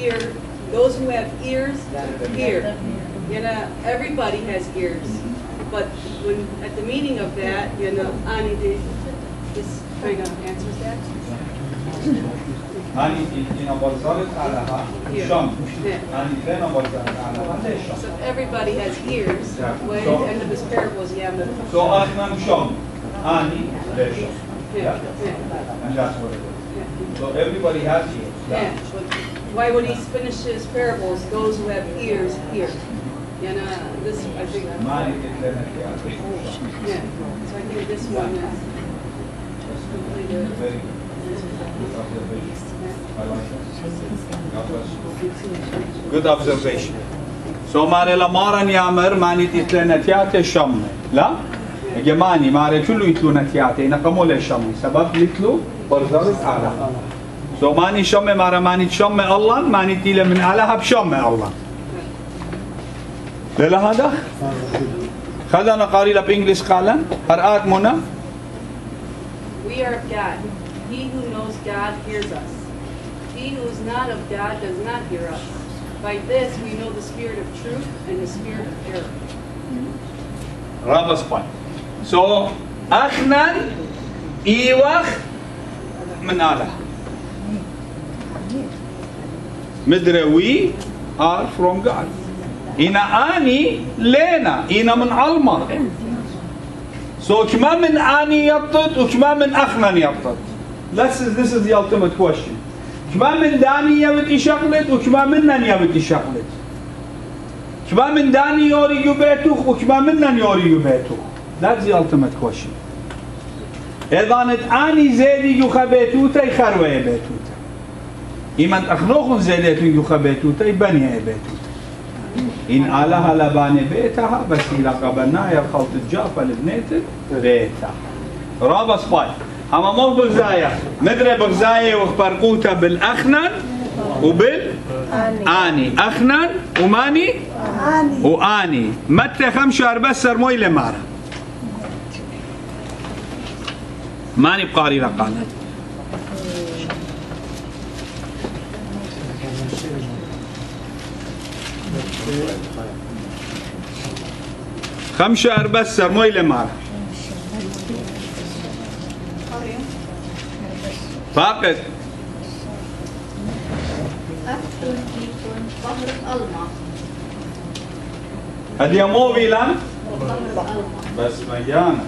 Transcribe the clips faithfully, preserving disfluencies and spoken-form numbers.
hear, those who have ears, hear. You know, everybody has ears. But when at the meaning of that, you know, Ani, this kind of answers that. Ani ina bazaret alaha sham. Ani fena bazaret alaha sham. So everybody has ears. When So- at the end of his parables, you have the. So Atman sham. Ani sham. Yeah, And that's what it is. So everybody has ears. yeah. But why would he finish his parables? Those who have ears hear. You know, this I think. Mani titlena tiati. Yeah. So I think this one is completely. Very good observation. I like that. God bless you. Good observation. So mare la mara niamer mani titlena tiati sham. لا؟ جماني ماري كله يتلو نتياتي نقمو للشم سبب يتلو برزارت على سو ماني شم مارا ماني شم الله ماني تيله من علىها بشم الله لا هذا خذنا قاريلا بإنجليز قالا قرأت منى We are of God. He who knows God hears us. He who is not of God does not hear us. By this we know the spirit of truth and the spirit of error. رابس باي سو أخنن إيوخ من على مدري we are from God إنا أني لنا إنا من علمة so كما من أني يبطط وكما من أخنن يبطط this is, this is the ultimate question كما من داني يبت يشغلت وكما منن يبت يشغلت كما من داني يوري يبيتوخ وكما منن يوري يبيتوخ that's the ultimate question إذا نت أني زيدي يخا بيتوتا يخروي بيتوتا إما أخنوخن زيدتو يخا بيتوتا يبني بيتوتا إن آلها لباني بيتها بس إلى قبلنا يرخلط الجافة لبنيت بيتها رابس باي أما مو بغزايا مدري بغزايا وخبرقوتا بالأخنن وبالآني أخنن وماني وآني متى خمشة أربسر موي لمارا ماني بقاري لقانا خمسة أربسر موي لمارا فاقد هدي مو فيلان بس مجانا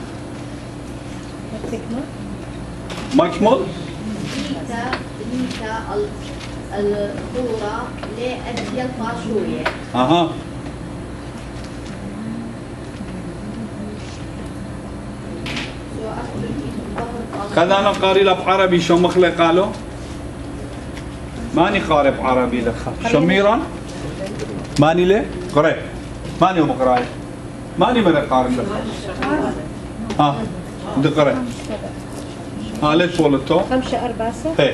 مكمل نيتا نيتا الدورة لأدي الفاشوية اها خذنا قاري لب عربي شو مخلق قالوا ماني قارب عربي لخ شميرا ماني له قرأ ماني هو مقرأ ماني من قارب لخ ها بدي قرأ ها ليش ولدتو خمسة أربعة هي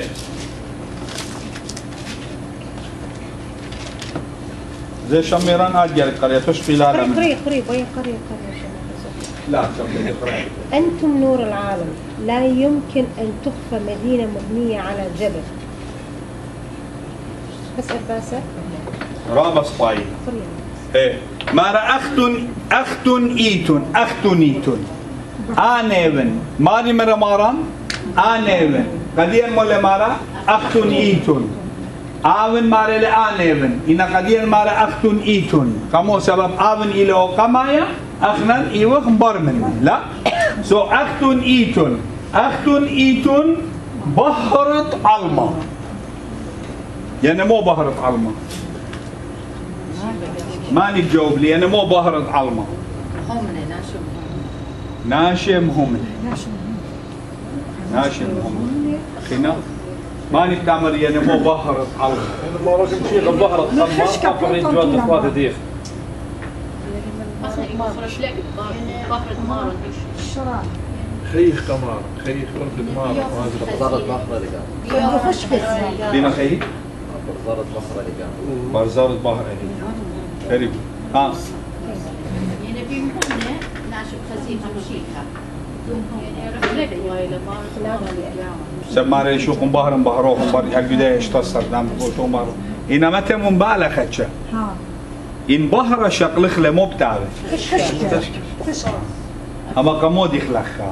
زي شميران أجر قريتوش في العالم قرية قرية قرية قرية قرية لا شميران قرية أنتم نور العالم لا يمكن أن تخفى مدينة مبنية على جبل بس أرباسة رابس باي قرية ايه مارا أختن أختن إيتون أختنيتون آنيفن ماري مرا ماران آنيفن قدير مولي مارا أختن إيتون آون مارا لآنيفن إنا قدير مارا أختن إيتون كمو سبب آون إلو قمايا أخنن إيوخ برمن لا سو أختن إيتون أختن إيتون بحرت علما يعني مو بحرت علما ماني تجاوب لي أنا مو بحرت علما همنة ناشم ناشم هم ناشم هم خنا ماني بتعمل أنا مو بحرت علما ما راكم شيء الظهر ما قبل الجواد اخوات ديخ خيخ كمان خيخ برد المار برزارة بحر اللي كان يخش بس دينا خيي برزارة بحر اللي كان برزارة بحر قريب ها يعني في همنة ناشم خزيمة مشيكة سماري شوكم بحرم بحروهم بر حق بداية اشتصر دام بقولتهم بحر إنا متى مبالغة شا ها إن بهرة شقلخ له مو بتعرف خشكة خشكة أما قمود يخلخها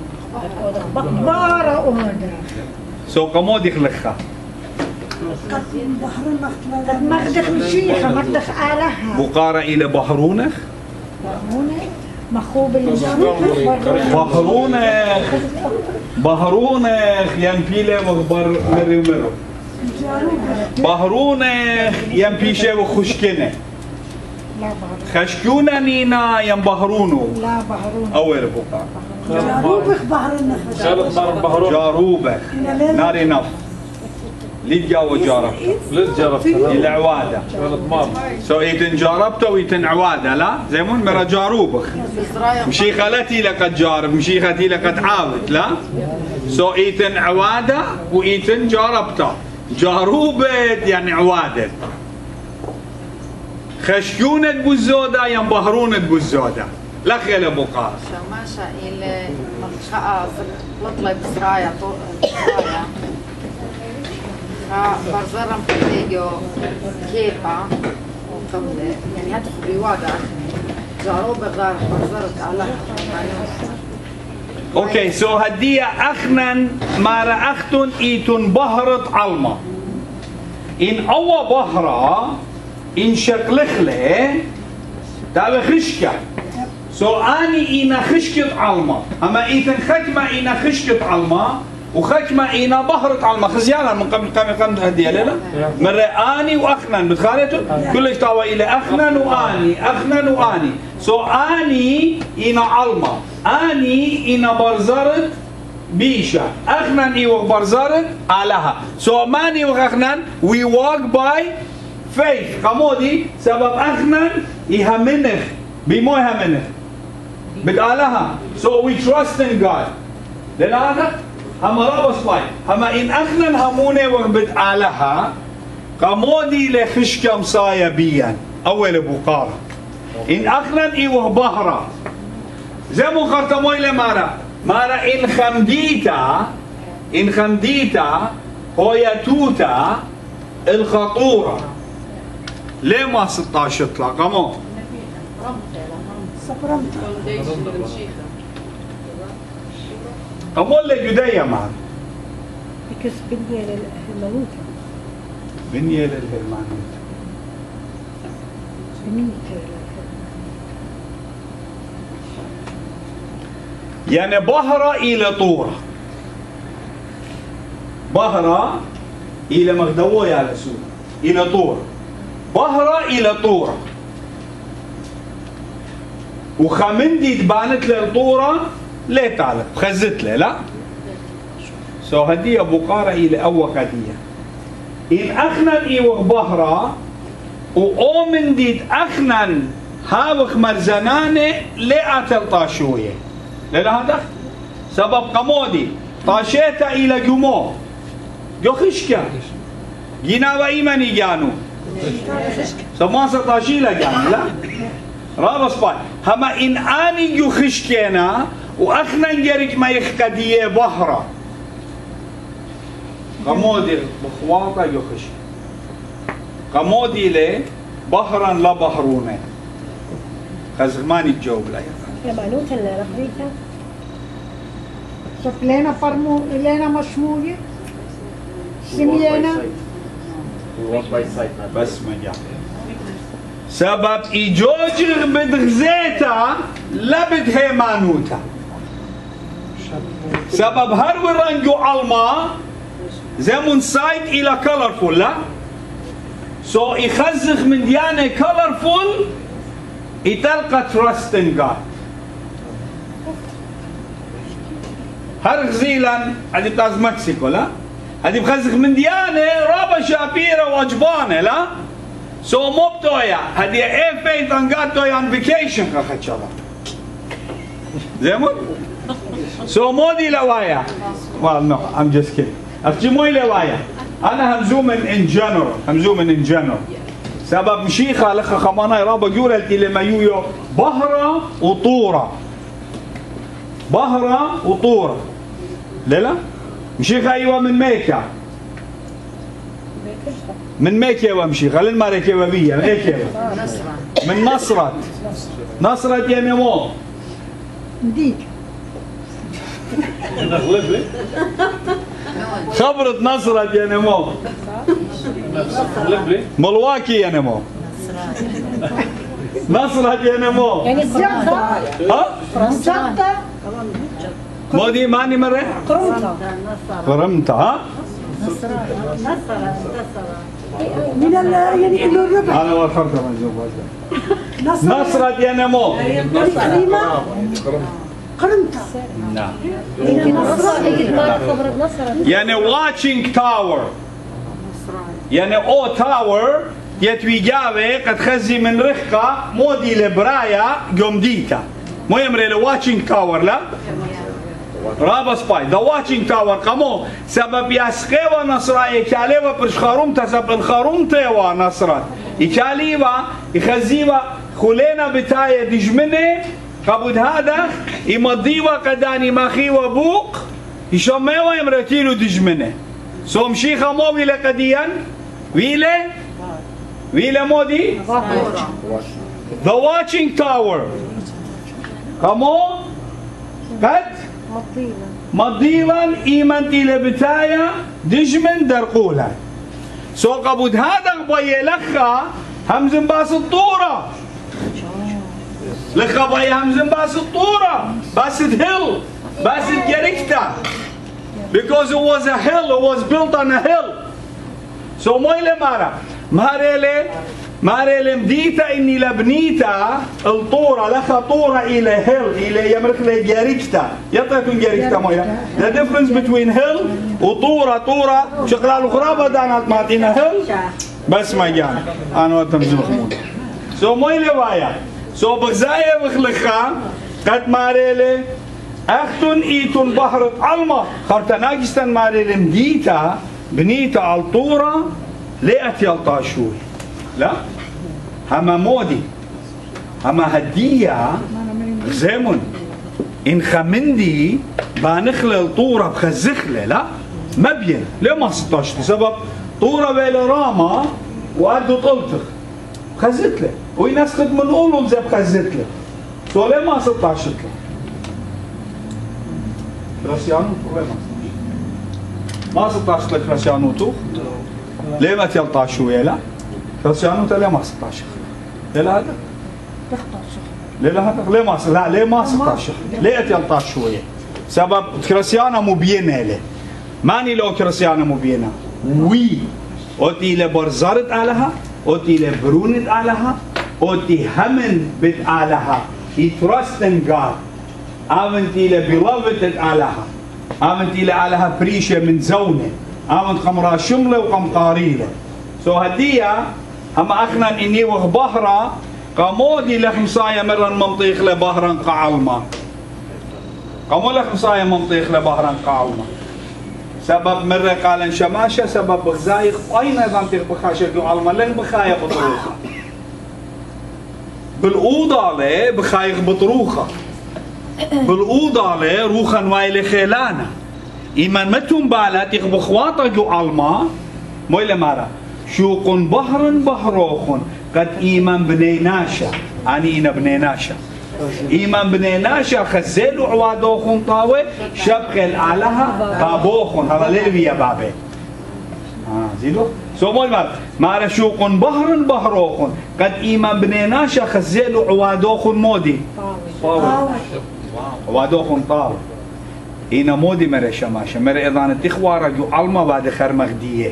بارة أمدا سو قمود يخلخها قد مخدخ مشيخة مخدخ آلها بقارة إلى بحرونخ مخوب الجنوب بحرونخ بحرونخ ينبيله مخبر مري مرو بحرونخ ينبيشه وخشكنه لا بحر خشكونا نينا ينبهرونو لا بحرون أول بقارة جاروبخ بحر النخل شالت صار بحرون جاروبخ ناري نف ليجا وجارب ليش جربت العوادة شالت مام سو ايتن جاربته ويتن عوادة لا زي مون مرا جاروبخ مشي خالتي لقد جارب مشي خالتي لقد عاود لا سو ايتن عوادة وايتن جاربته جاروبت يعني عوادة خشكونة بوزودة ينبهرونة بوزودة لا خيل بقار شماشة إلى منطقة لطلة بسرايا بسرايا برزرم كتيجو كيبا وقبله يعني هذا بيوادع جارو بغار برزرت على اوكي سو هدية اخنن ما رأختن ايتن بهرت علما ان اوا بهرة ان شكلخله تابع خشكة سو اني انا خشكة علما اما ايتن ختمة انا خشكة علما وختمة انا بهرت علما خزيانا من قبل قبل قبل هدية لا مرة اني واخنن بتخالته كلش تاوى الى اخنن واني اخنن واني سو اني انا علما اني انا برزرت بيشا اخنن اي برزرت علىها سو ماني واخنن we walk by faith قمودي سبب اخنن يهمنخ بمو يهمنخ بدالها so we trust in God لان هذا هم رابط باي هم ان اخنن همونه وبدالها قمودي لخشكه مصايا بيا اول بقاره ان اخنن اي وبهره زي مو خرطموي لمارا مارا ان خمديتا ان خمديتا هو يتوتا الخطوره ليه ما ستة عشر يطلع قمو قمو اللي جدية معنا بكس بنية للهرمانوتة بنية للهرمانوتة بنية يعني بهرة إلى طورة بهرة إلى مغدوة يا رسول إلى طورة بهرة إلى طورة وخمندي تبانت للطورة ليه تعلق خزت له لا سو هدية بقارة إلى أول هدية إن أخنن إيوه بهرة وأومن ديت أخنن هاوخ مرزنانة ليه أتل طاشوية لا هذا سبب قمودي طاشيتا إلى جمو جو خشكا جينا وإيماني جانو سماسة طاشيلا جانو لا رابس باي هما إن آني جو خشكينا وأخنا نجرج ما يخكدية بحرة قمودي بخواطة جو خشك قمودي لي بحرا لا بحرونة خزماني الجواب لا يفعل هرمانوتة اللي ربيتها شوف لينا فرمو لينا مشمولة سمينا بس ما جاء سبب إيجوجر بدغزيتا لا بدهيمانوتا سبب هرو رنجو علما زمن سايت إلى كولرفول لا سو يخزخ من ديانة كولرفول يتلقى تراست ان جاد هر غزيلا هذه بتاعت مكسيكو لا هذه بخزخ من ديانة رابا شابيرة وجبانة لا سو مو بتويا هذه ايه فيث ان جاد تويا ان فيكيشن خخت شباب زيمون سو مو دي لوايا well no I'm just kidding افتي موي لوايا انا همزومن ان جنرال همزومن ان جنرال سبب مشيخة لخا خمانا رابا جورلتي لما يويو بهرة وطورة بهرة وطورة لا لا مشيخة ايوه من ميكا من ميكي وامشي خلينا ما ريكي وبيه ميكي من نصرت نصرت يعني مو مديك خبرت نصرت يعني مو ملواكي يعني مو نصرت يعني مو يعني ها زبطة مودي ماني مرة قرمطة قرمت ها من ال يعني انه الربع انا وخرت من نصرت يعني مو كريمة قرمتها نعم يمكن نصرت يمكن ما خبرت نصرت يعني watching tower يعني او تاور يتويجاوي قد خزي من رخقة مودي لبرايا جمديتا مو يمري لواتشينج تاور لا رابا سباي ذا واتشينج تاور قامو سبب يسقيوا نصرا يكاليوا برشخاروم تسبب الخاروم تيوا نصرا يكاليوا يخزيوا خلينا بتاية دجمنة قبود هذا يمضيوا قداني ماخي وبوق يشميوا يمرتيلو دجمنة سوم شيخا مو ويلا قديا ويلا ويلا مودي The watching tower قامو قد مطيلة مضيلا ايمانتي لبتايا دجمن درقولا سو قبود هذا بي لخا همزن باس الطورة لخا بي همزن باس الطورة باس الهيل باس الجريكتا because it was a hill it was built on a hill so مويلة مارا ماريلي ماريلي مديتا اني لبنيتا الطورة لخا طورة الى هيل الى يمرك لي جريكتا يطيتون جريكتا مويلة the difference between hill وطورة طورة شقلال الخرابة دانات ماتينا هيل بس ما جانا انا وتمزل خمود سو مويلة وايا سو بغزايا بخلقها قد ماريلي اختن ايتون بحر علمة خرطة ناقستان ماريلي مديتا بنيتا على الطورة لقت يلطاشوي لا هما مودي هما هدية زمن إن خمندي بانخلل طورة بخزخلة لا ما بين ليه ما ستاشت سبب طورة بيلا راما وقدو طلتخ بخزتله ويناس خد من قولهم زي بخزتله سو ليه ما ستاشت كريستيانو ليه ما ستاشت ما ستاشت لك كريستيانو تو ليه ما تلطاشوا يلا كريستيانو ليه ما ستاشت ليه هذا ليه هذا ليه ما لا ليه ما ستاشت ليه تلطاش شويه سبب كريستيانو مبينه له ماني لو كريستيانو مبينه وي اوتي لبرزرت عليها اوتي لبرونت عليها اوتي همن بت عليها he trust in God امنتي لبيلوفت عليها امنتي لعليها بريشه من زونه امنت قمرا شمله وقم قاريله سو هديه اما اخنا اني وغبهرة قامودي لخمسايا مرة ممطيخ لبهرا قعلما قامو لخمسايا ممطيخ لبهرا قعلما سبب مرة قال شماشة سبب بغزايق اين ايضا تيخ بخاشة قعلما لين بخايا بطروخة بالأوضة لي بخايق بطروخة بالأوضة لي روخا وايلي خيلانا إيمان متون بالا تيخ بخواطة قعلما مويلة مارا شوق بحر بحروخ قد إيمان بني ناشا أنينا بني ناشا إيمان بني ناشا خزيلو عوادوخن طاوي شبخل علىها طابوخن هذا للوي يا بابي آه زيدو سو مول مار مارا شوق بحر بحروخ قد إيمان بني ناشا خزيلو عوادوخن مودي طاوي عوادوخن طاوي إينا مودي مرة شماشا مرة إذا نتخوارا جو علما بعد خرمغدية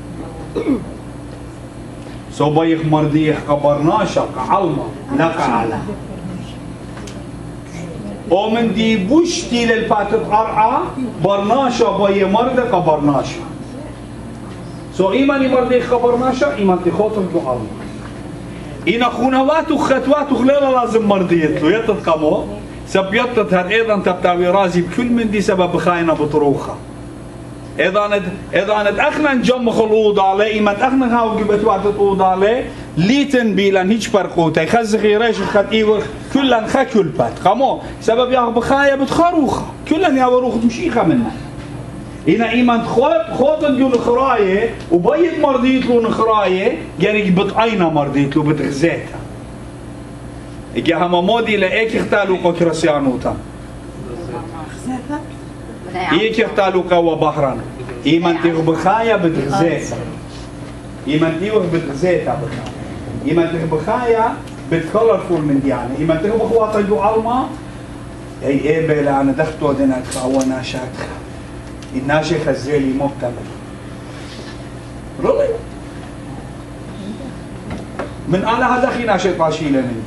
سو بيخ مرديخ قبرناشا قعلما لقى على ومن دي بوشتي للباتت قرعة برناشا بي مرد قبرناشا سو إيماني مرديخ قبرناشا إيمان تخوتر قعلما إينا خونوات وخطوات وخليلة لازم مرديت له يتت قمو سبيتت هر ايضا تبتاوي رازي بكل من دي سبب خاينة بطروخة إذا ند إذا ند أخنا نجمع الأوضة عليه إما أخنا هاو جبت وقت الأوضة عليه ليتن بيلان هيج برقوته يخزخ يريش خد إيوه كلن خكل بات قامو سبب يا بخايا بتخروخة كلن يا بروخ مشيخة منها هنا إيمان خود خود ديو نخراية وبيت مرضيت له نخراية جاري بتعينا مرضيت له بتغزيتها إجا هما مودي لأيك اختالوا كرسيانوتا إيك اختالوا كوا بحران إيمان تيغ بخايا بتغزيتها إيمان تيغ بتغزيتها بخايا إيمان تيغ بخايا بتكولرفول من ديانا إيمان تيغ بخواطا جو علما هي إيه بلا أنا دختو دينا تخاونا شاتخا الناشي خزيلي مكتمل رولي من أنا هذا خي ناشي طاشيلة مني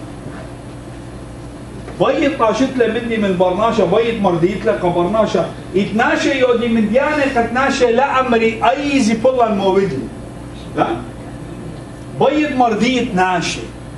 بيت طاشت له مني من برناشة بيت مرضيت له كبرناشة يتناشي يودي من ديانة كتناشي لا أمري أي زي بلا الموبدلي لا بيت مرضيت ناشي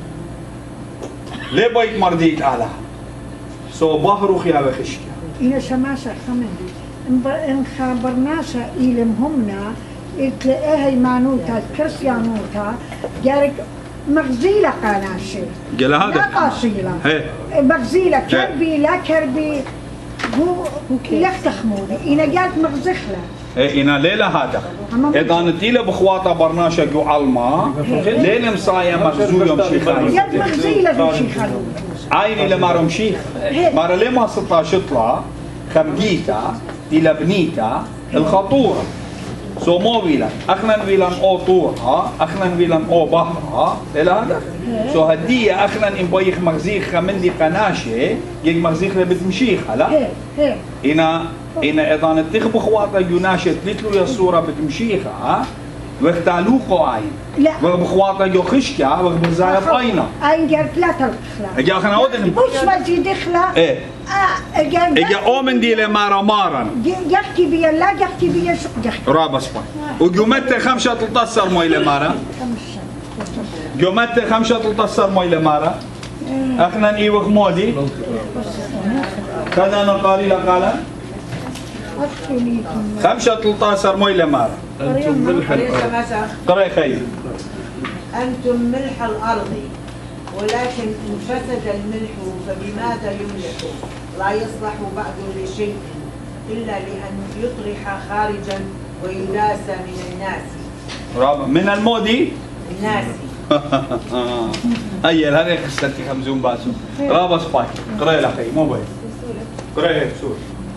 ليه بيت مرضيت على سو بحرو خيا بخشكي إلى شماسة خمن إن خبرناشا إلهم همنا تلاقيها يمانوتا كريستيانوتا جارك مغزيلة قناشي قال هذا لا قاصيلة مغزيلة كربي لا كربي هو يختخموني إنا قالت مغزخلة ايه إنا ليلة هذا إذا نتيلة بخواطة برناشا جو علما ليلة مصايا مغزو يوم شيخاي قالت مغزيلة جو شيخاي عيني لما رمشيخ مارا ليه ما ستاش اطلع خمديتا إلى بنيتا الخطورة سو مو ويلان أخنا ويلان أو طورها أخنا ويلان أو بحرها إلى هذا سو هدية أخنا إن بيخ مغزيخ خمندي قناشة يج مغزيخ لبتمشيخ هلا إنا إنا إذا نتخب خواطة يوناشة تلتلو يا الصورة بتمشيخها واختالوقو عين لا وبخواطة جو خشكا وبخزايا باينة عين قالت لا تدخل اجا خنا ودن مش ما تجي دخلة ايه اه قال اجا اومن دي لمارا مارا يحكي بيا لا يحكي بيا شو يحكي رابس باي وجمت خمسة تلتصر موي لمارا جمت خمسة تلتصر موي لمارا اخنا ايوخ مودي كذا نقالي لقالا خمسة تلتصر موي لمارا أنتم ملح الأرض قرأي خير أنتم ملح الأرض ولكن إن فسد الملح فبماذا يملح لا يصلح بعد لشيء إلا لأن يطرح خارجا ويداس من الناس رابع من المودي الناس هيا هذه قصتي خمزون باسو رابع سباي قرأي لخي مو باي قرأي هيك سور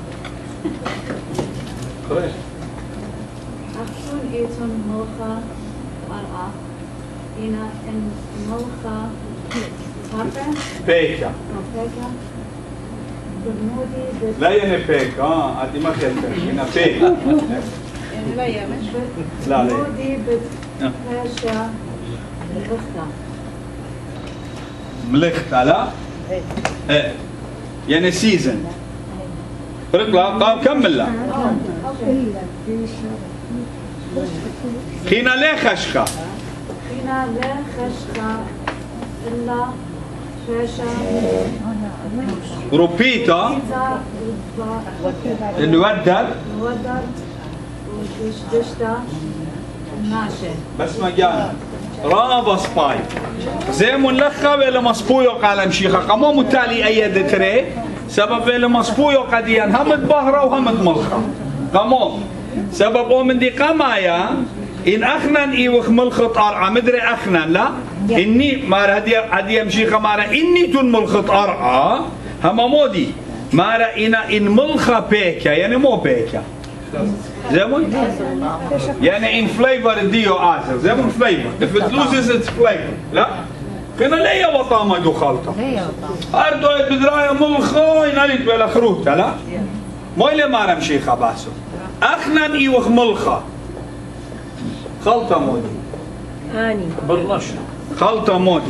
قرأي أحسن إيتون ملخا أرعى إنا إن ملخا هابا بيكا بيكا بالمودي لا يعني بيك اه هذه ما خلتها هنا بيك لا يا مش لا لا بالمودي بتفاشا الغثة ملخت لا ايه يعني سيزن رقلا قام كمل لا خينا ليه خشخة خينا لا خشخة إلا فاشا روبيتا الودر ودر ودشدشتا ناشي بس ما جانا رابا سباي زي ملخة ولا مصبويو قال مشيخة قمو متالي أيد تري سبب ولا مصبويو قديان همد بهرة وهمد ملخة قمو سبب من دي قمايا إن أخنن إيوخ ملخط أرعى مدري أخنن لا إني مارا هدي هدي مشيخة مارا إني تون ملخط أرعى هما مودي مارا إنا إن ملخة بيكا يعني مو بيكا زين يعني in flavor ديو آسف زين flavor if it loses its flavor لا كنا ليا وطامة جو خلطة أردو بدراية ملخة يناليت بلا خروطة لا مو اللي ما نمشي خباسو أخنا إيوخ ملخة خلطة مودي آني برناشة خلطة مودي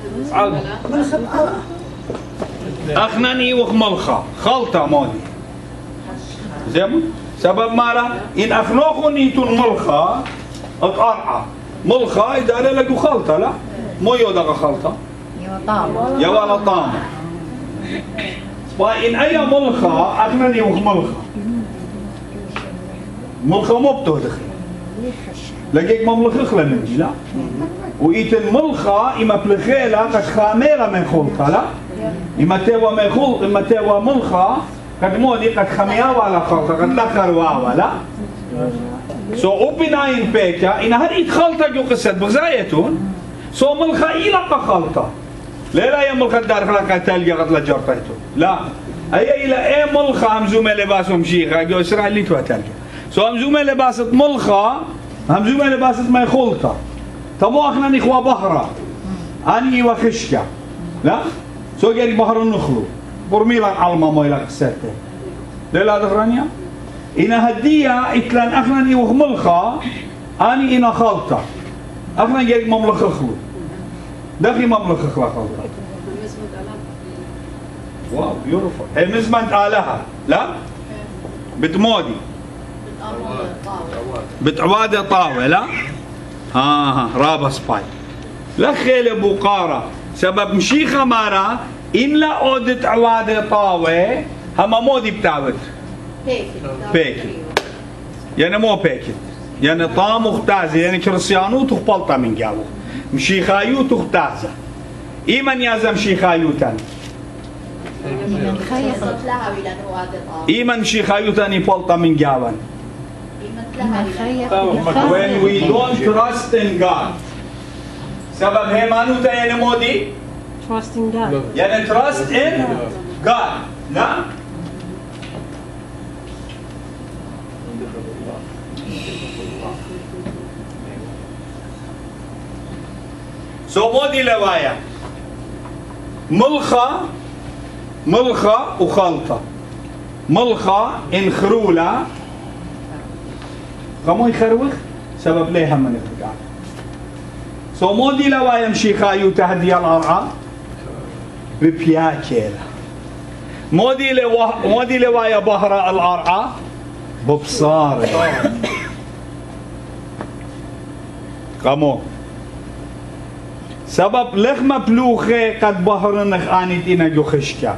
أخنا إيوخ ملخة خلطة مودي زين سبب مالا إن أخنوخن إيتون ملخة أتقرعى ملخة إذا لقوا خلطة لا مو يودغ خلطة يا ولا طامة فإن أي ملخة أخنني وخ ملخة ملخة مو بتودخ لقيك مملخ خلا مني لا وإيتن ملخة إما بلخيلة قد خاميرة من خلطة لا إما توا من خلط إما توا ملخة قد مودي قد خمياوة على خلطة قد لخر واوا لا سو أوبناين بيكا إن هذه خلطة جو قصة بغزايتون سو ملخا إلى خلطة لا لا يا ملخا دار خلقة تلقى قتل جرتيتون لا أي إلى أي ملخا همزومة لباسهم شيخا جو إسرائيلي تو تلقى سو همزومة لباسة ملخا همزومة لباسة ما خلطة تبو احنا نخوا بحرة اني وخشكا لا سو جاري بحر النخلو برميلان علما مويلا قساته لا دخرانيا إنا هدية إتلان احنا ني وخملخا اني إنا خلطة احنا جاري مملخ خلو دخي مملخ خلا خلطة واو بيوتيفول المزمنت آلها لا بتمودي بتعوادة طاوة لا ها ها رابا سباي لخيل بوقارة سبب مشيخة مارا إن لا أودت عوادة طاوة هما مودي بتاوت بيكت يعني مو بيكت يعني طا مختازة يعني كرسيانو تخبلطة من جاوه مشيخايو تختازة إيمن يازم مشيخايو تاني إيمن مشيخايو تاني بلطة من جاوان when we don't trust in God سبب هيمانوتا يعني مودي Trust in God. يعني trust in God لا سو مودي لوايا ملخة ملخة وخلطة ملخة إن خرولة قاموا يخروخ سبب ليه هم من الفقار سو مودي لوا يمشي خايو تهدي الأرعى ببياكيلا مودي لوا مودي لوا يا بحر الأرعى ببصار قاموا سبب لخمة بلوخة قد بحر نخاني تينا جو خشكا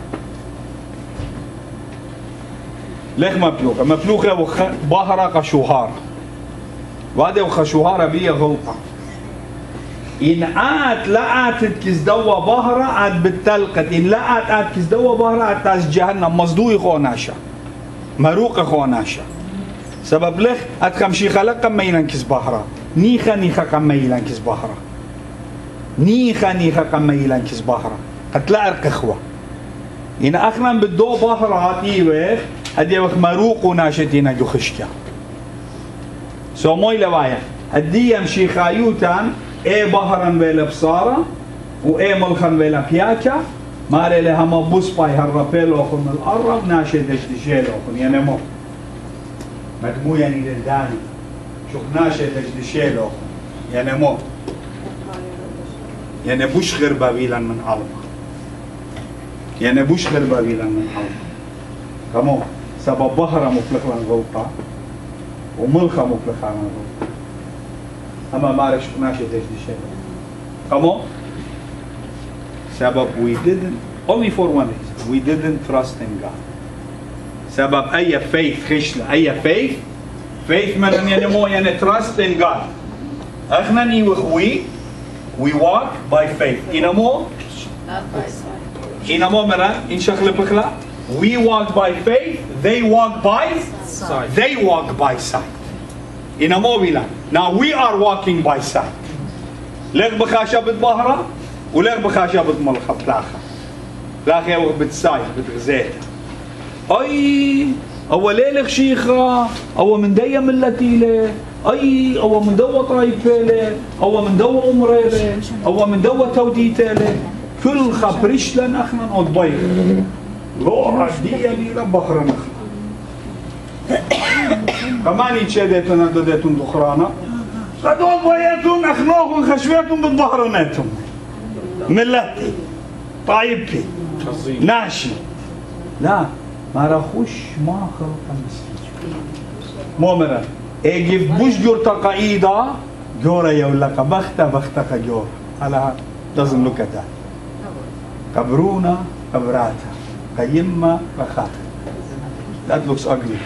لخمة بلوخة مبلوخة بحر قشوهار وهذا وخشوهارة بيه غلطة إن آت لا آت كزدوا بهرة آت بالتلقت إن لا آت آت كزدوا بهرة آت تاز جهنم مصدوي خوناشا مروق خوناشا سبب لخ آت خمشي خلق كم ميلان كز بهرة نيخا نيخا كم ميلان كز بهرة نيخا نيخا كم ميلان كز بهرة قد لا أرق إخوة إن أخنا بدو بهرة هاتيوه هدي وخ مروق وناشتين جو خشكا سو موي لوايا هدي يمشي خايوتان اي بهرا ولا بصارة واي ملخا ولا بياكا ماري لها مبوس باي هالرابيلو خن القرب ناشي دشدشيلو خن يعني مو مدمو يعني للداني شوخ ناشي دشدشيلو خن يعني مو يعني بوش غير بابيلا من علما يعني بوش غير بابيلا من علما كمو سبب بهرا مفلق لن غلطة وملخا مفلق لن غلطة أما مارش ناشي دشدشيلو Come on. سبب we didn't, only for one reason, we didn't trust in God. سبب أي faith خشلة أي faith faith من أن ينمو يعني trust in God. إحنا نيوخوي we walk by faith. إنمو إنمو مرة إن شغلة بخلا we walk by faith, they walk by sight. They walk by sight. إنمو بلا. Now we are walking by sight. ليك بخاشة بتبهرة وليك بخاشة بتملخة بتلاخة لاخي بتسايق بتغزيتها اي او ليلك شيخة او من دي ملتيلة اي او من دو طايفيلة او من دو عمريلة او من دو توديتيلة كل خبرش لن اخنا نضبيخ لو عدية ليلة بخرة نخنا كمان يتشاديتنا دوديتون دخرانا قدوا ضيتون اخنوكم خشويتون بالظهرناتهم ملتي طيبتي ناشي لا ما رخوش ما خلق المسكين مو مرة اجيب بوش جور تقايدا جورا يولك بختا بختك جور على doesn't look at that كبرونا كبراتا قيمة رخاتا that looks ugly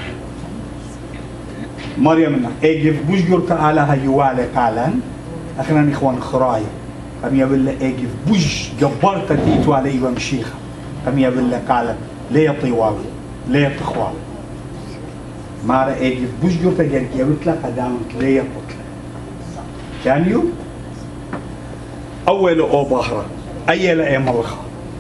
مريم اجيب بوش جور تعالى هيوالي قالا اخنا اخوان خراي قام يبل اجيب بوش جبرت تيتو علي ومشيخه قام يبل قالا ليه طوال ليه تخوال ما رأيك بوش قلت لك قلت لك قدامك ليه قلت لك كان يو أول أو بحرة أي لا ملخا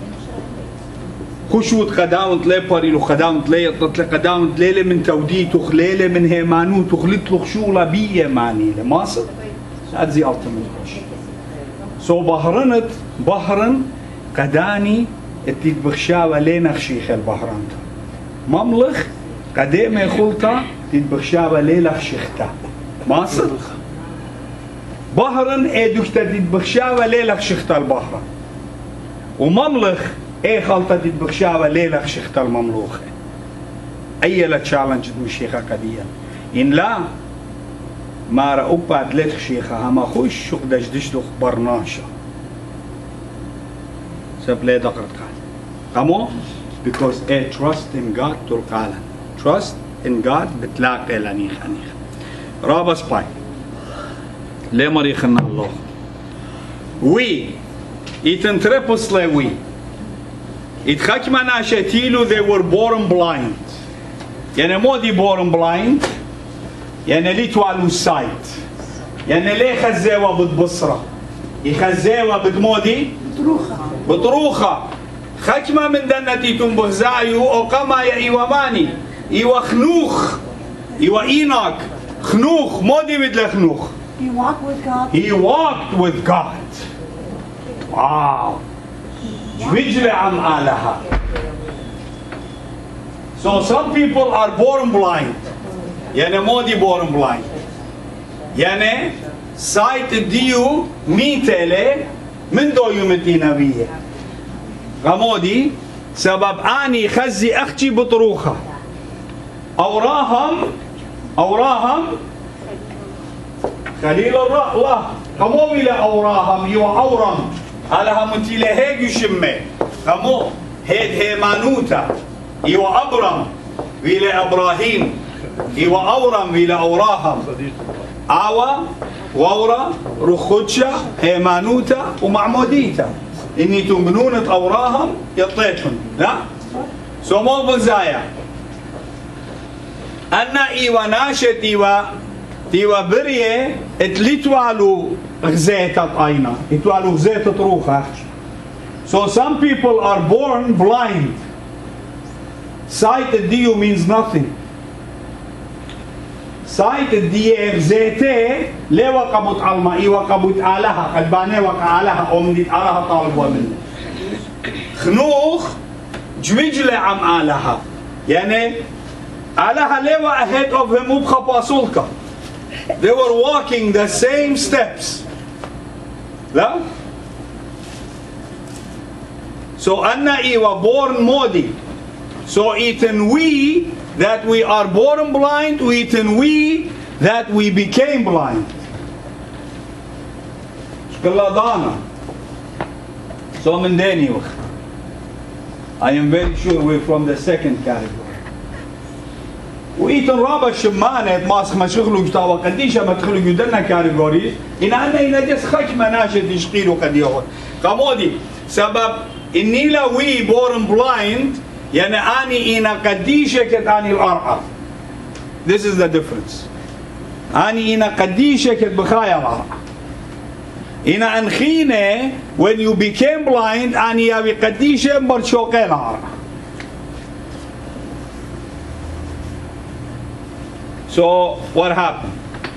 خشوت قدامت لي باري لو قدامت لي طلت قدامت ليلة من توديت وخليلة من هيمانوت وخلت له شغلة بيه ماني لماصر أدزي ألتمت خوش سو بحرنت بحرن قداني اتيت بخشاوة لينا خشيخ البحران مملخ قديم يخلطة اتيت بخشاوة ليلة خشيختا ماصر بحرن ايدوكتا اتيت بخشاوة ليلة خشيختا البحران ومملخ ايه خلطة اتيت بخشاوة ليلة خشيختا المملوخة اي لا تشالنج مشيخة قديا ان لا ما رأوك بعد ليت خشيخة هما خوش شوق دجدش دخ برناشا سبلي دقرت قال قامو because a trust in God تلقالا trust in God بتلاقي لنيخ أنيخ رابس باي ليه مريخنا الله we يتنتربس لي we يتخكمنا شتيلو they were born blind يعني مو دي born blind يعني لي توالو سايت يعني ليه خزيوة بتبصرة يخزيوة بتمودي طروخة بطروخة خكمة من دنتي تنبهزايو أو قما يا إيواماني إيوا خنوخ إيوا إيناك خنوخ مودي بدل خنوخ He walked with God. He walked with God. Wow. جوجل عم آلها. So some people are born blind. يعني مودي born blind. يعني سايت ديو ميتلة من دو يومتي نبيه. غمودي سبب اني خزي اختي بطروخه اوراهم اوراهم خليل الرأ الله قمو الى اوراهم يو اورم على همتي لهيج يشمه قمو هيد هيمانوتا يو ابرم الى ابراهيم يو اورم الى اوراهم اوا وورا رخوتشا هيمانوتا ومعموديتا اني تمنون اوراهم يطيتهم لا سو مو بزايا انا ايوا ناشت ايوا تيوا بريه اتليتوالو غزيتت اينا اتوالو غزيتت روخه so some people are born blind sight dio means nothing sight دي غزيته ليه وقبت علما اي وقبت آلها قلبانه وقع آلها او من آلها طالبوا منه خنوخ جوجله عم آلها يعني آلها ليه ahead of him وبخباصولك they were walking the same steps لا so أنا ايوا born مودي so even we that we are born blind, we even we that we became blind. Shkaladana. So mendeni I am very sure we're from the second category. وإيتن رابع شمانة ماسخ ما شغلوا جتاوا قديشة ما تخلوا جدنا كاتيجوريز إن أنا إن جس خش مناشد يشقيلوا قديهم قمودي سبب إني لا we born blind يعني أني إنا قديشة كتاني الأرقى. This is the difference. أني إنا قديشة كت بخايا الأرقى. إنا أنخينة when you became blind أني يابي قديشة برشوقين الأرقى. So what happened?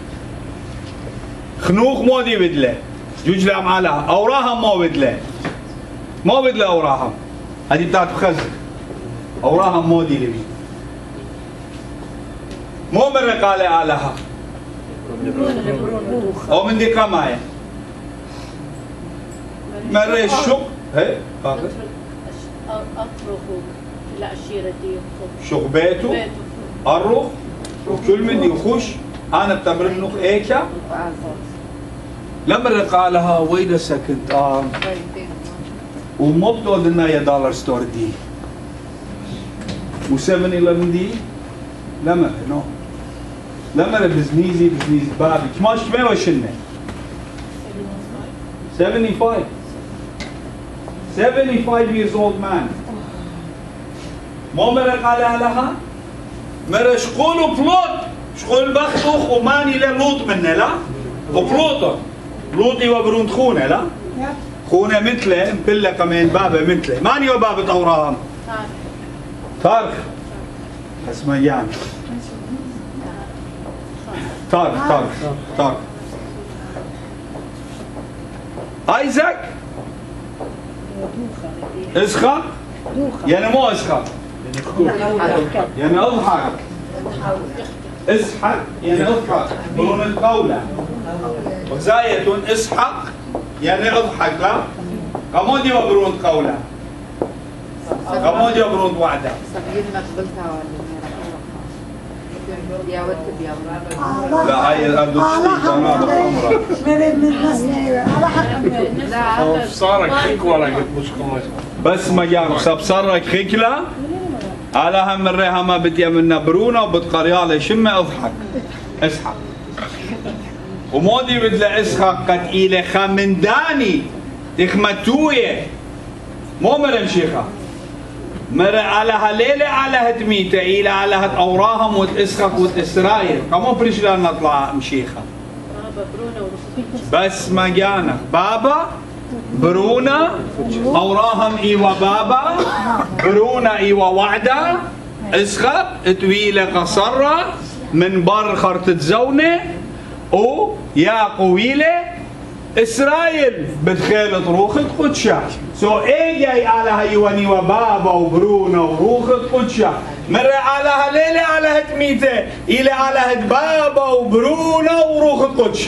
خنوخ مودي بدله. جوج لهم علىها. أوراهم مو بدله. مو بدله أوراهم. هذه بتاعت خزر. أوراهم مودي لبي مو من رقالة علىها أو من دي قماية مرة الشق هي شق بيته الرخ وكل من يخش أنا بتمرن نخ إيكا لما رقالها ويدا سكند آه ومو بتودنا يا دولار ستور دي و سفن إلفن دي لما نو لما بزنيزي بزنيز بابي كماش كم وشلنا seventy-five seventy-five years old man مو مرق على لها مرة شقول بلوط شقول بختوخ وماني للوط منه لا وبلوطه لوطي وبرون خونه لا خونه مثله مبله كمان بابه مثله ماني وبابة أوراهم تارك اسمه يعني تارك تارك تارك ايزاك اسحاق يعني مو اسحاق يعني اضحك اسحق يعني اضحك برون القولة وزاية اسحق يعني اضحك لا قمودي وبرون قولة قمودي وبرون وعدة صغير ما قبلتها ولا يا ود يا لا هاي الأردو لا صارك خيك ولا قد مش خمس بس ما جاب سبصرك خيكلا على هم الريها ما بدي منا برونه وبتقرياله شمه اضحك اسحق ومودي بدلا اسحق قد إلى خمنداني تخمتويه مو مرم شيخه مرة على هليلة على هدميته إلى على هد أوراهم وتسخق وتسرايل كمو بريش لا نطلع مشيخة بس ما جانا بابا برونا أوراهم إيوا بابا برونا إيوا وعدة اسخق تويلة قصرة من بر خرطة زونة و يا قويلة إسرائيل بتخيل روخة قدشة سو إيه جاي على هيواني وبابا وبرونا وروخة قدشة مرة على هليلة على هتميته إلى على هد بابا وبرونا وروخة قدشة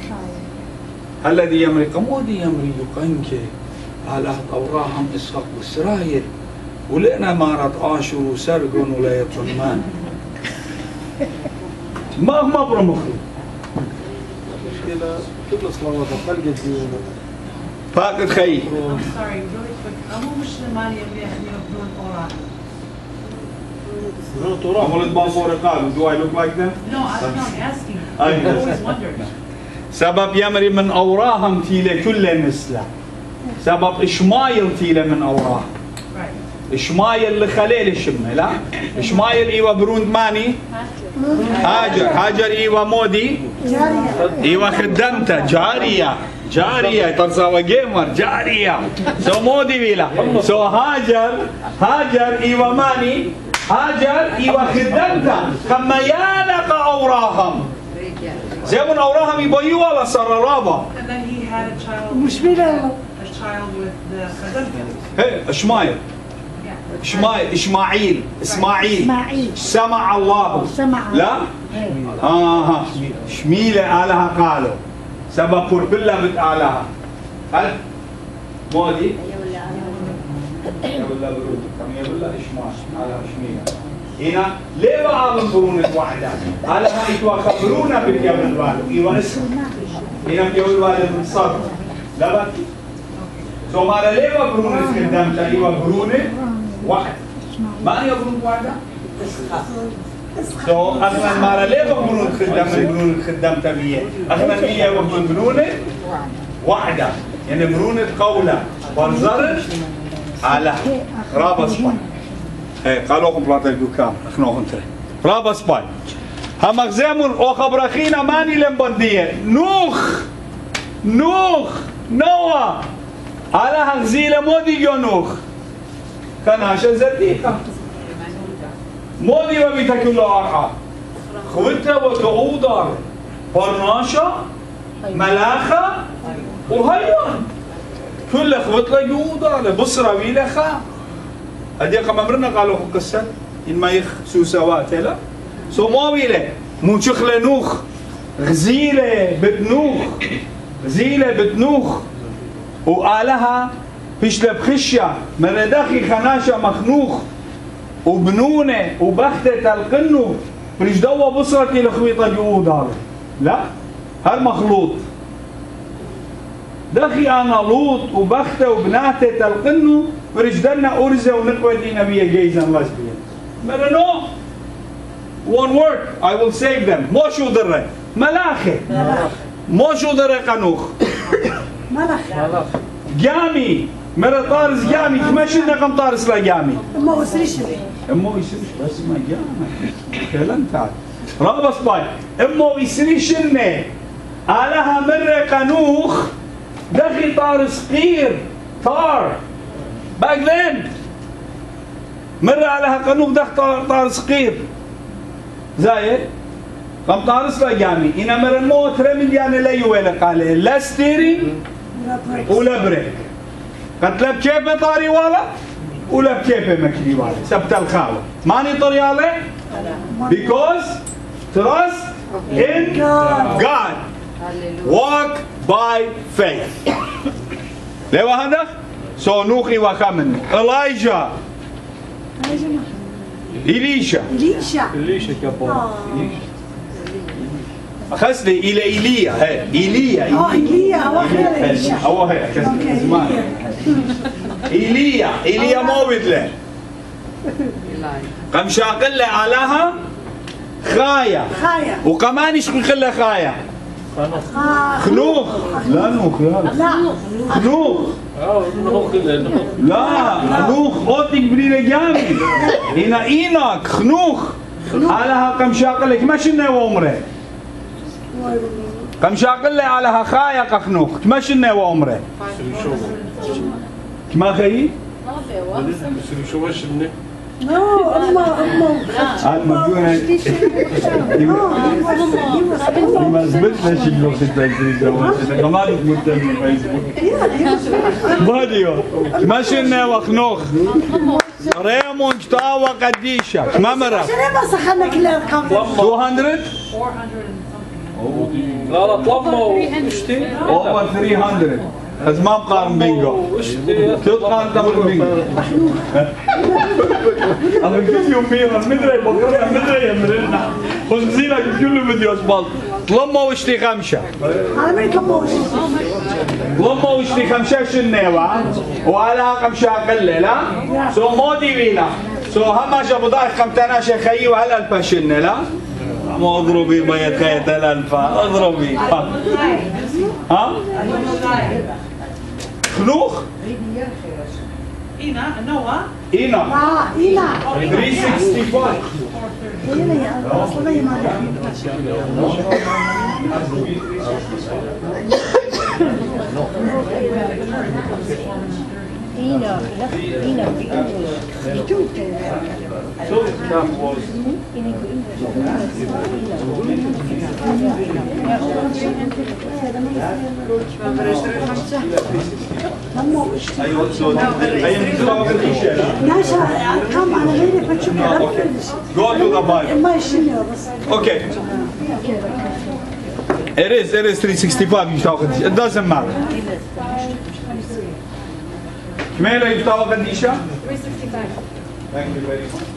الذي يمري قمودي يمري يقنك على هد أوراهم إسحاق وإسرائيل ولقنا مارت آشر وسرقون ولا يطلمان ما ما برمخي كل صلوات خلقت فاقد خي sorry really quick أمو مسلمان يلي يبدون أوراق عملت بانفور قال do I look like them؟ No, I don't know, I'm asking. I I always wondered. سبب يمري من أوراهم تيلة كل مثله سبب إشمايل تيلة من أوراهم Right. إشمايل اللي خليل الشمة لا إشمايل إيوه بروند ماني هاجر هاجر إيوه مودي إيوه خدمته جارية جارية ترسا جيمر جارية سو مودي بيلا سو هاجر هاجر إيوه ماني هاجر إيوه خدمته كما يالق أوراهم زي من أوراهم يبيوا ولا صار رابا And then he had a child. مشكلة A child with the Khadamka. هي إشمايل إشماعيل إشماعيل إسماعيل إسماعيل. سمع الله سمع لا آه شميلة علىها قالوا سبب كربلا بتعلاها هل مودي ولا برود ولا إشماع على شميلة هنا ليه بقى برونة واحدة على هاي تخبرونا بالجبل الوالد إيوه اسم هنا بيقول الوالد من صبر لا بقى سو مالا ليه بقى برونة قدامتها إيوه برونة واحد ما هي برونة واحدة سو أخنا مالا ليه بقى برونة خدام برونة خدام تبيه أخنا مية وهم برونة واحدة يعني برونة قولة والزرج على رابس باي ايه قالوا لكم بلاطة الدكان اخنا انتري رابس باي هم اغزامون او خبرخينا ماني لمبندية نوخ نوخ نوا على هغزيلة مودي جو نوخ كان هاشا زديقة مودي وبيتكل له أرحى خوته وتعودار برناشا ملاخة وهيوان كل خوت له جودار بصرة ويلخا هدي كما مرنا قالوا قصة إن ما يخ سوسوات لا سو ما ويله مو شخله نوخ غزيلة بتنوخ غزيلة بتنوخ وقالها بيشلب خشة مردخي خناشة مخنوخ وبنونة وبختة القنو بريش دوا بصرتي لخويطة جود هذا لا هالمخلوط دخي أنا لوط وبختة وبناتة القنو بريش دلنا أرزة ونقوة نبيه جيزا لسبيا مرة no one word I will save them مو شو ذره ملاخي مو شو ذره قنوخ ملخ قامي مرة طارس قامي تمشي قم طارس لا قامي ما أسريش امو يسريش بس ما قامي كلام تعال رابس باي امو يسريش انه علىها مرة قنوخ دخل طارس قير طار back then مرة علىها قنوخ دخل طارس قير زايد قم طارس لا قامي إنا مرة مو ترمي يعني لا يويل قال لا ستيرينج ولا بريك قد لا بكيفه طاري والا ولا بكيفه مكلي والا سبت الخاوة ماني طريالة because trust in God walk by faith ليه هذا سو نوخي وكمن إلايجا إليشا إليشا ليش كبار خسلي إلى إيليا هي إيليا اه إيليا هو خير إليشا هو هي زمان إيليا إيليا موت له قام شاقل له علىها خايا خايا وكمان يشقل له خايا خنوخ لا نوخ يا لا خنوخ اه نوخ نوخ لا خنوخ اوتك برينا جامي هنا ايناك خنوخ علىها قام شاقل لك ما شنو وعمره قام شاقل له علىها خايا قخنوخ ما شنو وعمره كما خيي شو وش منه نو أما أما عاد مجونا ما زبطنا شكله ستة كمان مهتم بالفيسبوك فيديو ما شلنا وخنوخ ريمون جتاوى قديشة ما مرة شنو بس خلنا كل الأرقام مئتين لا لا طلبنا اشتي over ثلاثمئة بس ما مقارن بينجو تقارن تمر بينجو أنا الفيديو ميرا مدري بقولها مدري يمرنا خنزيرك كله فيديو اسبال لما وشتي خمسة أنا ما يكملش لما وشتي خمسة شنوا وعلى خمسة أقل لا سو مودي ويلا سو هم شابو ضايق خمتنا شيخي وهل ألف شنة لا ما اضربي ما يتخيط الألف اضربي ها خنوخ إينا نوى إينا آه إينا ثلاثمئة وخمسة وستين إينا يا أصلا يا مالك إينا إينا أيوة سو أي ناس أرقام على غيري فتشوف Go to the Bible. ما يشيلها بس Okay. It is, it is three sixty-five you talk. It doesn't matter. كميلة يبتاوى قديشة؟ three sixty-five. Thank you very much.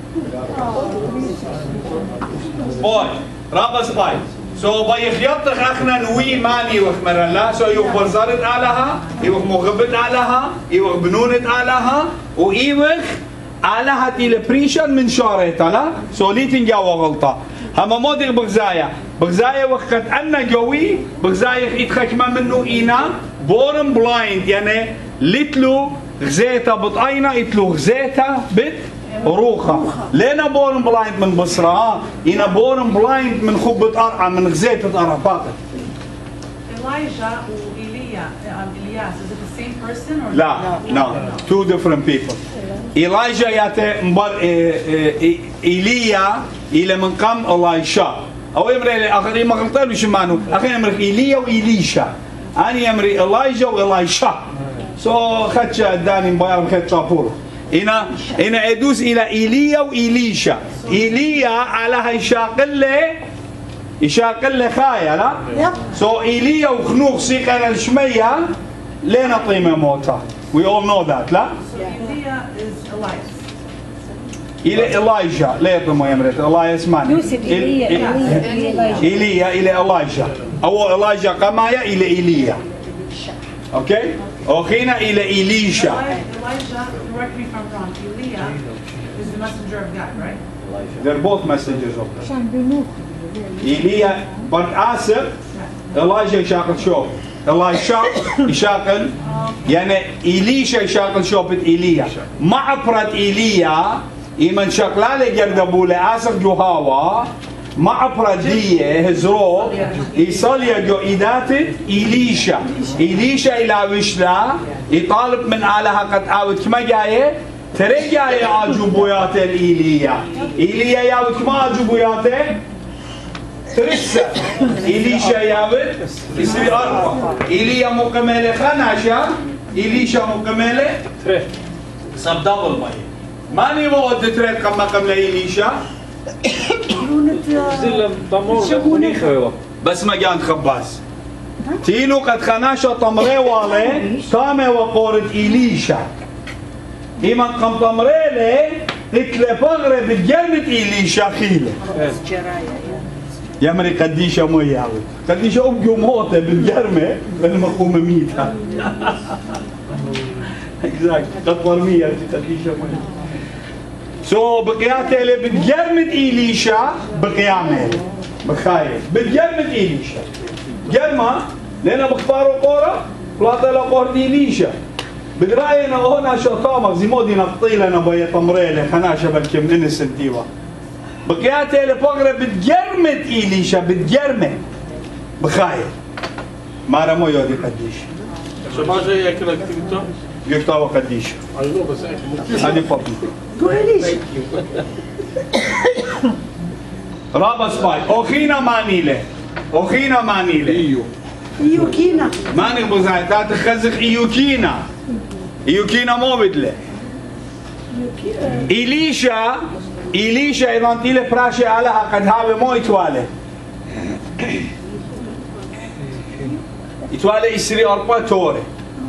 Boy, رابس باي. So باي خياطة اخنا نوي ماني وخمرن لا so يوخ برزارت علىها يوخ مغبت علىها يوخ بنونت علىها ويوخ علىها تيل بريشن من شارتها لا so ليتن جاوا غلطة هما مودي بغزايا بغزايا وقت أنا قوي بغزايا يتخكما منه إينا بورن بلايند يعني لتلو غزيتا بطاينا يتلو غزيتا بت روخة لينا بورن بلايند من بصرة إينا بورن بلايند من خبة أرعى من غزيتة أرعى فقط Elijah وإيليا um, Elias, is it the same person or لا no two different people إيلايجا ياتي مبار إيليا إلى من قام إلايشا أو يمري آخرين ما غلطان وش معنو آخرين يمري إيليا وإيليشا أنا يمري إلايجا وإلايشا سو خدش داني مباير خدش أبور هنا هنا أدوس إلى إيليا وإيليشا إيليا على هيشاقل له يشاقل له خايا لا سو إيليا وخنوخ سيقنا الشمية لين طيمة موتا we all know that لا Elia is Elias. إلى إلايجا لا يطمو يمرت إلايس ماني يوسف إيليا إيليا إيليا إلى إلايجا أو إلايجا قمايا إلى إيليا أوكي أخينا إلى إيليشا Elijah, correct me if I'm wrong, Elia is the messenger of God, right? they're both messengers of God إيليا but آسف إلايجا شاقل شوف الله يشاق يشاقل يعني إليشا يشاقل شوبة إيليا مع برد إيليا إيمن شاقلالي قردبولي آسر جوهاوا مع برادية هزرو يصلي جو إيدات إليشا إليشا إلى وشلا يطالب من آلها قد آوت كما جاية ترى جاية عجوبيات الإيليا إيليا ياوت كما عجوبياته ترسة إليشا ياوت يصير أربعة إيليا مكملة خناشا إليشا مكملة ترى صار دبل ماي ماني وقت ترى كم كملة إليشا بس ما جان خباز تيلو قد خناشا طمري والي تامي وقورد إليشا إيمان قم طمري لي اتلي بغري بتجرمت إليشا خيلة يا مري قديشا مو ياوي قديشا أبجو موتة بالجرمة بالمقوم ميتها اكزاكت قد برمية قديشا مو سو بقياته اللي بتجرمت إليشا بقيامه بخايف بتجرمت إليشا جرمة لأنه بختاروا قورة بلاطة لقورة إليشا بدرأينا هنا شطامة زي مودي نقطيلنا بيا طمريلة خناشة بالكم إنسنتيوة بقياته اللي بقرة بتجرمت إليشا بتجرمت بخايف ما رمو يودي قديش شو ما جاي ياكل اكتيفيتو؟ يكتاوى قديش ايوه بس اكل هذه فضل تقوليش رابا سباي أخينا مانيلة أخينا مانيلة ايوه يوكينا ماني بزاي لا تخزخ إيوكينا إيوكينا مو بدله إليشا إليشا إذا أنت له براشي علىها قد هذا مو يتوالى يتوالى يسري أربعة توري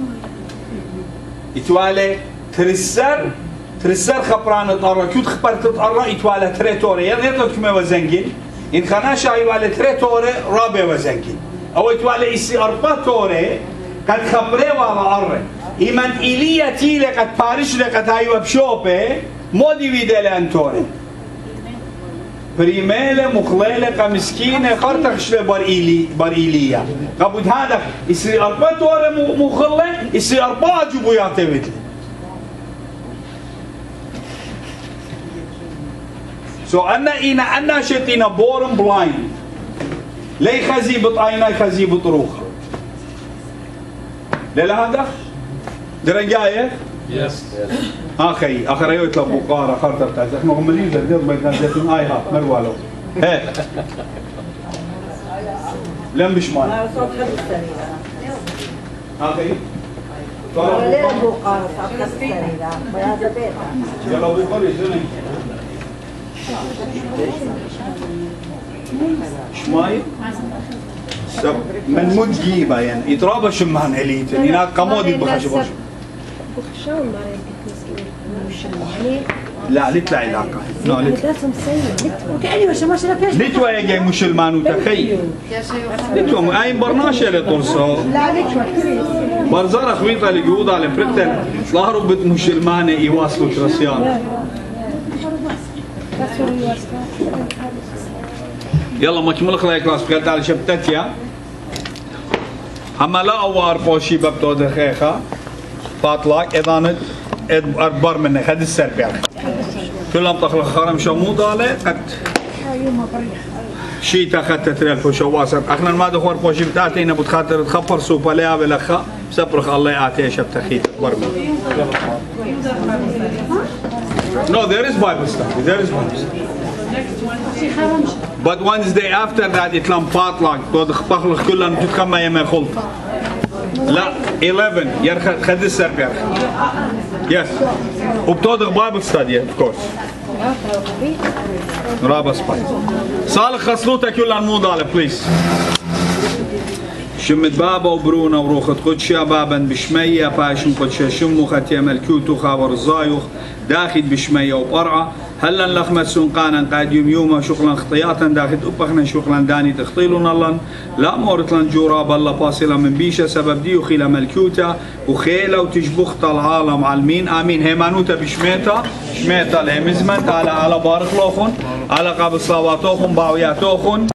يتوالى ترسر ترسر خبران الطرة كيف خبرت الطرة يتوالى تري توري يعني يطلق كم وزنجين إن خناشا يتوالى تري توري رابع وزنجين أو يتوالى يسري أربعة توري قد خبره ولا أرى إيمان إليا تيلي قد بارش لقد هايو بشوبه مودي فيدي لأنتوري بريميلة مخليلة مسكينة خرطخش بار إيلي بار إيليا قبل هذا يصير أربعة توري مخلة يصير أربعة جبويات مثل سو أنا إنا أنا شتينا بورم بلاين لي خزي بطعينا خزي بطروخة ليلة هذا درجاية يس اخي اخر يوت لبوقاره خرطر تاع احنا غملين زدير بين زيتون اي ها مروالو هي لم بشمال اخي ليه بوقارة صار كسرينة بهذا بيت يلا بوقاره زين شماي سب من مجيبه يعني يترابى شمان اليت هناك قمودي بخشبوش شلون ما يعني لا لتلا علاقة لا لتلا لازم تسوي يعني مش مش لابيش لتوا يا جاي مسلمان وتخي لتوا أي برنامج اللي ترسو لا ليش برزارة خويطة اللي جودا على بريتن ظهروا بيت مسلمان يواصلوا كريستيان يلا ما كمل خلاص كلاس بقيت على شبتتيا هما لا أوار بوشي ببتو دخيخة فاطلاك إذا أكبر منك هذا السربيع كلهم تخلق خرم شمو ضالة قد شيء تاخذت تريل فشواسر اخنا ما دخور بوشي بتاعتي انا بتخاطر تخبر سوبا ليا بلخا بسبرخ الله يعطيه شب تخيت اكبر منك No, there is Bible study. There is Bible study. But Wednesday after that يتلم فاطلك تخلق كلهم تتكمل يما خلطة لا eleven يرخد خد السربيع yes وبتوضع بايبل ستادي اوف كورس رابا سبايس صالح خصلوتك كلها مو ضاله بليز شمت بابا وبرونا وروخت قدشا بابا بشمية فاشم قدشا شمو ختيم الكوتو خاور الزايوخ داخل بشمية وقرعة هلا لخمت سنقانا قاد يوم يوم شغلا خطياتا داخل أبخنا شغلا داني تخطيلون الله لا مورت لن جوراب الله باصلة من بيشة سبب دي وخيلة ملكوتا وخيلة وتجبخت العالم عالمين آمين هيمانوتا بشميتا شميتا الهمزمنت على على بارك لوخن على قابل صلواتوخن باوياتوخن